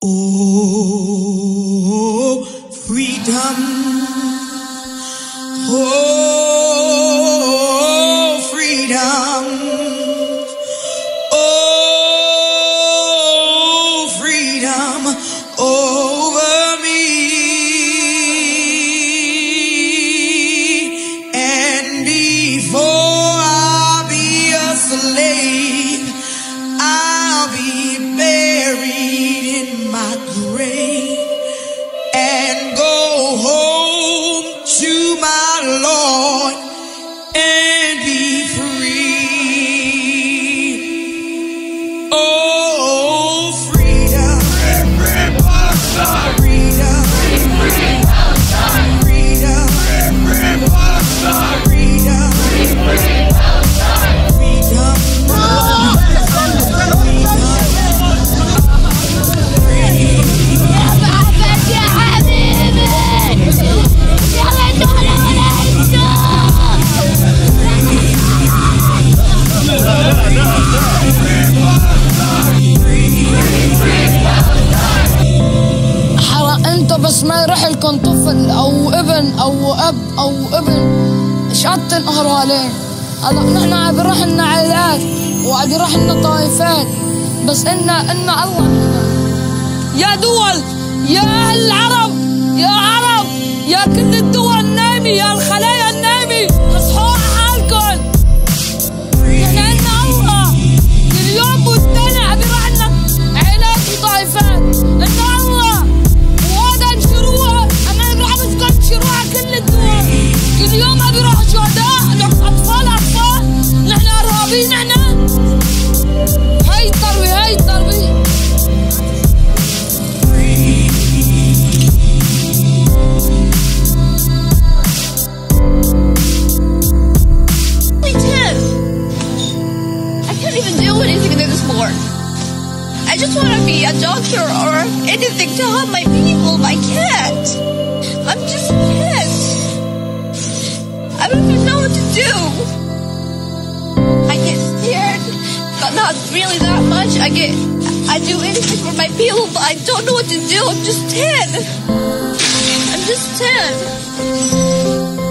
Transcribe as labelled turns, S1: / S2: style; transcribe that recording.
S1: Oh, freedom. Oh, freedom. Oh, freedom over me. And before I'll be a slave, I'll be buried in my grave and go home to my Lord and be free. Oh, freedom. Freedom. Freedom. Freedom.
S2: بس ما يروح لكم طفل او ابن او اب او ابن ايش قد تنقهروا عليه. هلا نحن عم بيروح لنا عائلات وعم بيروح لنا طائفات، بس إنا الله يا دول، يا اهل العرب، يا عرب، يا كل الدول النايمه، يا الخلايا النايمه، اصحوا على حالكم. نحن إنا الله اليوم والثاني عم بيروح لنا عائلات وطائفات. إنا الله شروع كل الدول كل يوم عم بيروحوا شهداء، اطفال نحن ارهابيين. نحن هاي التروية
S3: I can't even do anything anymore. I just want to be a doctor or anything to help my people. I can't. I'm just can't. I don't even know what to do. I get scared, but not really that much. I do anything for my people, but I don't know what to do. I'm just 10. I'm just 10.